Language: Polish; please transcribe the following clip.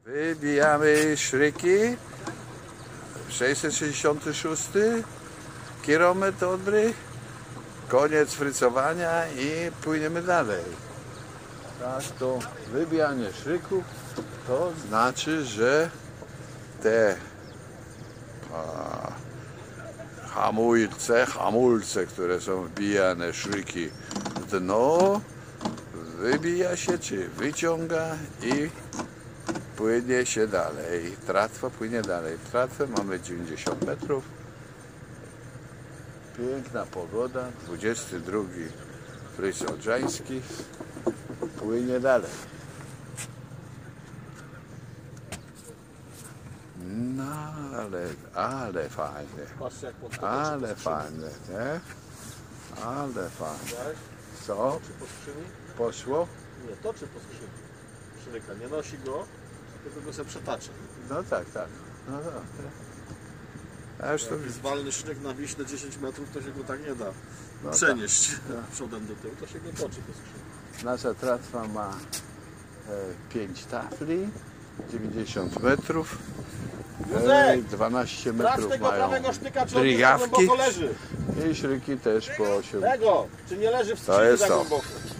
Wybijamy szryki. 666 kilometr Odry. Koniec frycowania i płyniemy dalej. Tak, to wybijanie szryków to znaczy, że te hamulce, które są wbijane, szryki w dno, wybija się czy wyciąga i płynie się dalej. Tratwa płynie dalej. Tratwę mamy 90 metrów. Piękna pogoda. 22 Fryz Odrzański. Płynie dalej. No ale fajnie. Ale fajne, nie? Ale fajne. Co? Poszło? Nie, toczy po skrzyni. Szryka nie nosi go, tylko go sobie przetacza. No tak. No tak. A już to Jak jest walny szryk na Wiśle 10 metrów, to się go tak nie da no przenieść tak. przodem do tyłu, to się go toczy po skrzyni. Nasza tratwa ma 5 tafli, 90 metrów. 12 metrów tego mają prawego sztyka, czy on drigawki głęboko leży? i szryki też po 8. Tego, czy nie leży w To skrzyni jest za to. głęboko?